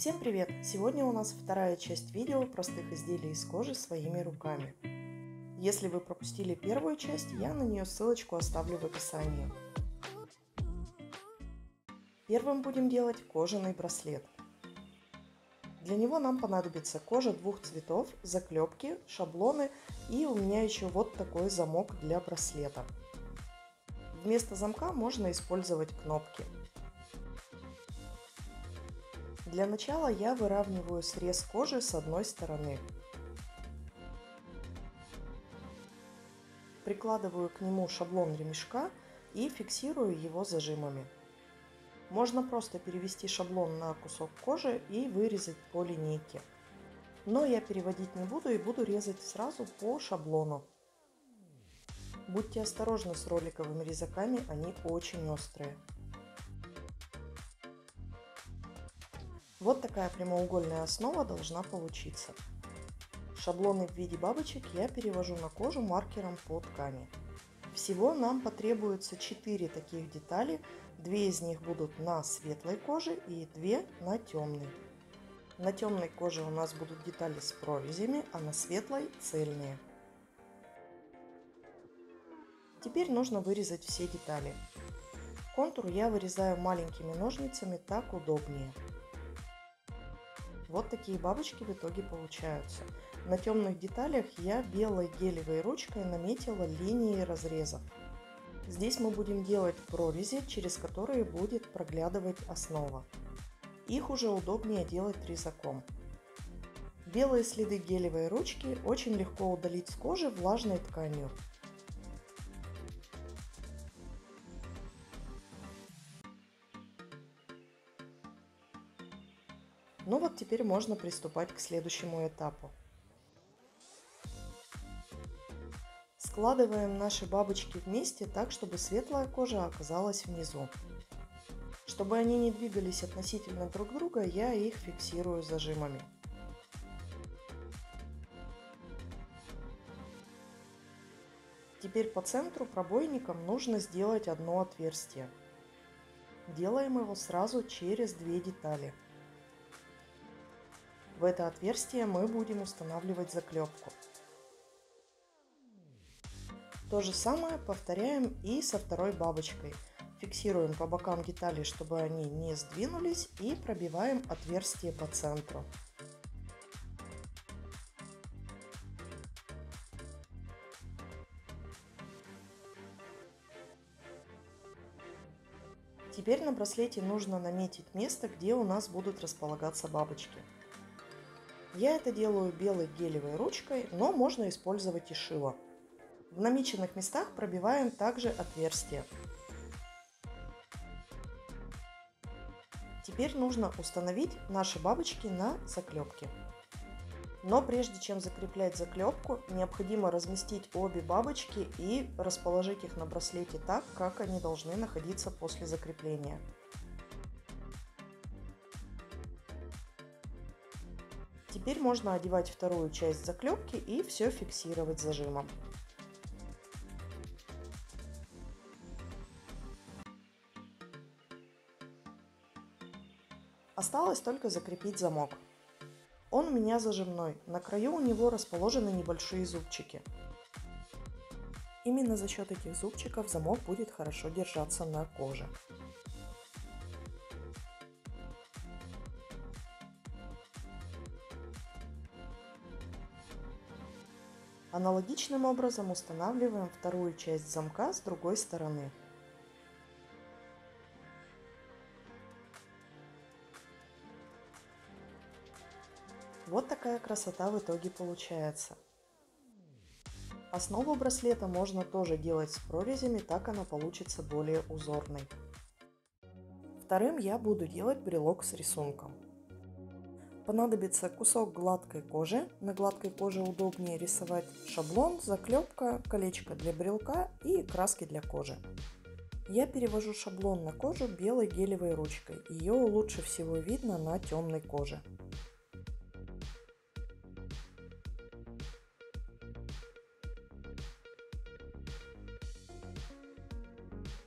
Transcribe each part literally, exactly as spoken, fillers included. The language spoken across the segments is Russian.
Всем привет! Сегодня у нас вторая часть видео простых изделий из кожи своими руками. Если вы пропустили первую часть, я на нее ссылочку оставлю в описании. Первым будем делать кожаный браслет. Для него нам понадобится кожа двух цветов, заклепки, шаблоны и у меня еще вот такой замок для браслета. Вместо замка можно использовать кнопки. Для начала я выравниваю срез кожи с одной стороны. Прикладываю к нему шаблон ремешка и фиксирую его зажимами. Можно просто перевести шаблон на кусок кожи и вырезать по линейке. Но я переводить не буду и буду резать сразу по шаблону. Будьте осторожны с роликовыми резаками, они очень острые. Вот такая прямоугольная основа должна получиться. Шаблоны в виде бабочек я перевожу на кожу маркером по ткани. Всего нам потребуется четыре таких детали. Две из них будут на светлой коже и две на темной. На темной коже у нас будут детали с прорезями, а на светлой цельные. Теперь нужно вырезать все детали. Контур я вырезаю маленькими ножницами, так удобнее. Вот такие бабочки в итоге получаются. На темных деталях я белой гелевой ручкой наметила линии разрезов. Здесь мы будем делать прорези, через которые будет проглядывать основа. Их уже удобнее делать резаком. Белые следы гелевой ручки очень легко удалить с кожи влажной тканью. Ну вот теперь можно приступать к следующему этапу. Складываем наши бабочки вместе так, чтобы светлая кожа оказалась внизу. Чтобы они не двигались относительно друг друга, я их фиксирую зажимами. Теперь по центру пробойником нужно сделать одно отверстие. Делаем его сразу через две детали. В это отверстие мы будем устанавливать заклепку. То же самое повторяем и со второй бабочкой. Фиксируем по бокам детали, чтобы они не сдвинулись, и пробиваем отверстие по центру. Теперь на браслете нужно наметить место, где у нас будут располагаться бабочки. Я это делаю белой гелевой ручкой, но можно использовать и шило. В намеченных местах пробиваем также отверстия. Теперь нужно установить наши бабочки на заклепки. Но прежде чем закреплять заклепку, необходимо разместить обе бабочки и расположить их на браслете так, как они должны находиться после закрепления. Теперь можно одевать вторую часть заклепки и все фиксировать зажимом. Осталось только закрепить замок. Он у меня зажимной, на краю у него расположены небольшие зубчики. Именно за счет этих зубчиков замок будет хорошо держаться на коже. Аналогичным образом устанавливаем вторую часть замка с другой стороны. Вот такая красота в итоге получается. Основу браслета можно тоже делать с прорезями, так она получится более узорной. Вторым я буду делать брелок с рисунком. Понадобится кусок гладкой кожи. На гладкой коже удобнее рисовать шаблон, заклепка, колечко для брелка и краски для кожи. Я перевожу шаблон на кожу белой гелевой ручкой. Ее лучше всего видно на темной коже.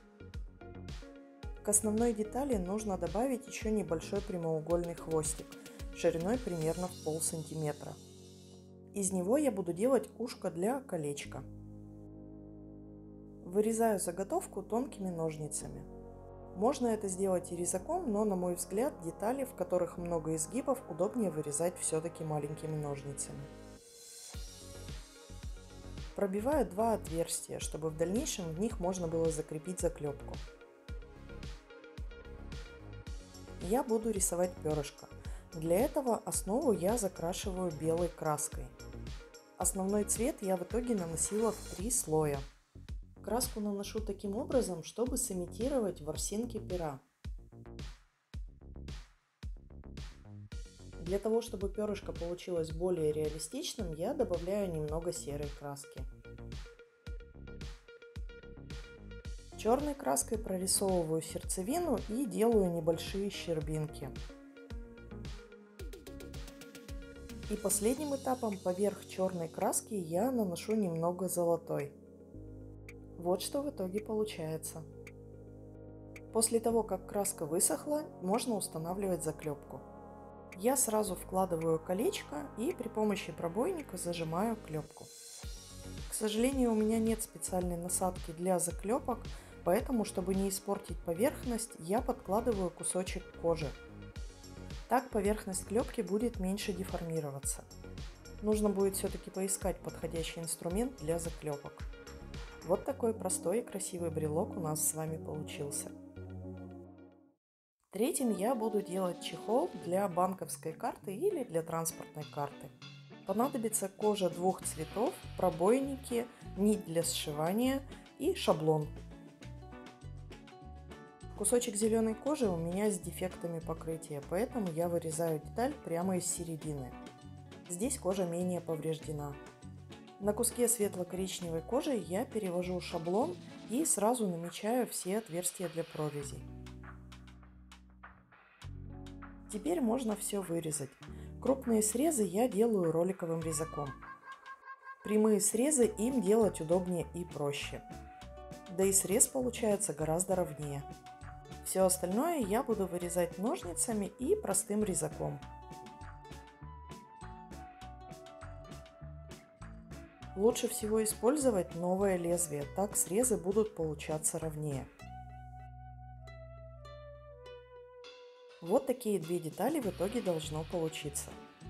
К основной детали нужно добавить еще небольшой прямоугольный хвостик. шириной примерно в пол сантиметра. Из него я буду делать ушко для колечка. Вырезаю заготовку тонкими ножницами. Можно это сделать и резаком, но, на мой взгляд, детали, в которых много изгибов, удобнее вырезать все-таки маленькими ножницами. Пробиваю два отверстия, чтобы в дальнейшем в них можно было закрепить заклепку. Я буду рисовать перышко. Для этого основу я закрашиваю белой краской. Основной цвет я в итоге наносила в три слоя. Краску наношу таким образом, чтобы сымитировать ворсинки пера. Для того, чтобы перышко получилось более реалистичным, я добавляю немного серой краски. Черной краской прорисовываю сердцевину и делаю небольшие щербинки. И последним этапом поверх черной краски я наношу немного золотой. Вот что в итоге получается. После того, как краска высохла, можно устанавливать заклепку. Я сразу вкладываю колечко и при помощи пробойника зажимаю клепку. К сожалению, у меня нет специальной насадки для заклепок, поэтому, чтобы не испортить поверхность, я подкладываю кусочек кожи. Так поверхность клепки будет меньше деформироваться. Нужно будет все-таки поискать подходящий инструмент для заклепок. Вот такой простой и красивый брелок у нас с вами получился. Третьим я буду делать чехол для банковской карты или для транспортной карты. Понадобится кожа двух цветов, пробойники, нить для сшивания и шаблон. Кусочек зеленой кожи у меня с дефектами покрытия, поэтому я вырезаю деталь прямо из середины. Здесь кожа менее повреждена. На куске светло-коричневой кожи я перевожу шаблон и сразу намечаю все отверстия для прорезей. Теперь можно все вырезать. Крупные срезы я делаю роликовым резаком. Прямые срезы им делать удобнее и проще. Да и срез получается гораздо ровнее. Все остальное я буду вырезать ножницами и простым резаком. Лучше всего использовать новое лезвие, так срезы будут получаться ровнее. Вот такие две детали в итоге должно получиться.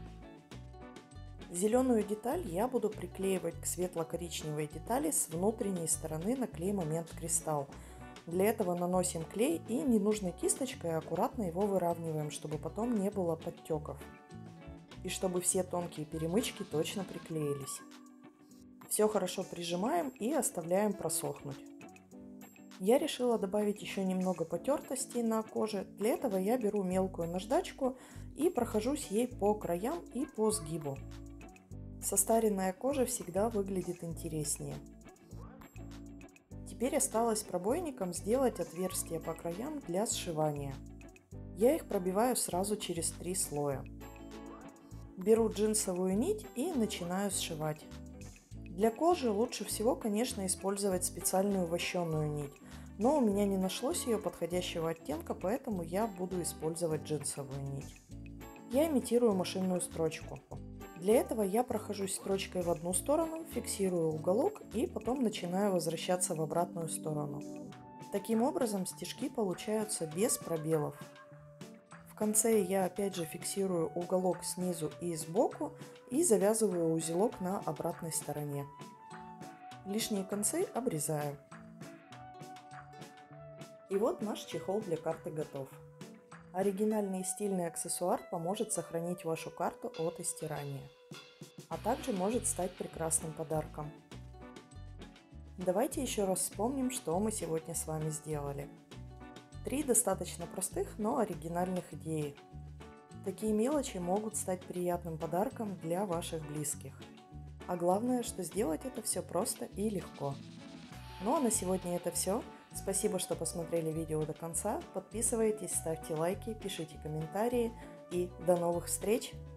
Зеленую деталь я буду приклеивать к светло-коричневой детали с внутренней стороны на клей-момент кристалл. Для этого наносим клей и ненужной кисточкой аккуратно его выравниваем, чтобы потом не было подтеков. И чтобы все тонкие перемычки точно приклеились. Все хорошо прижимаем и оставляем просохнуть. Я решила добавить еще немного потертостей на коже. Для этого я беру мелкую наждачку и прохожусь ей по краям и по сгибу. Состаренная кожа всегда выглядит интереснее. Теперь осталось пробойником сделать отверстия по краям для сшивания. Я их пробиваю сразу через три слоя. Беру джинсовую нить и начинаю сшивать. Для кожи лучше всего, конечно, использовать специальную вощеную нить, но у меня не нашлось ее подходящего оттенка, поэтому я буду использовать джинсовую нить. Я имитирую машинную строчку. Для этого я прохожусь строчкой в одну сторону, фиксирую уголок и потом начинаю возвращаться в обратную сторону. Таким образом стежки получаются без пробелов. В конце я опять же фиксирую уголок снизу и сбоку и завязываю узелок на обратной стороне. Лишние концы обрезаю. И вот наш чехол для карты готов. Оригинальный и стильный аксессуар поможет сохранить вашу карту от истирания, а также может стать прекрасным подарком. Давайте еще раз вспомним, что мы сегодня с вами сделали. Три достаточно простых, но оригинальных идеи. Такие мелочи могут стать приятным подарком для ваших близких. А главное, что сделать это все просто и легко. Ну а на сегодня это все. Спасибо, что посмотрели видео до конца. Подписывайтесь, ставьте лайки, пишите комментарии и до новых встреч!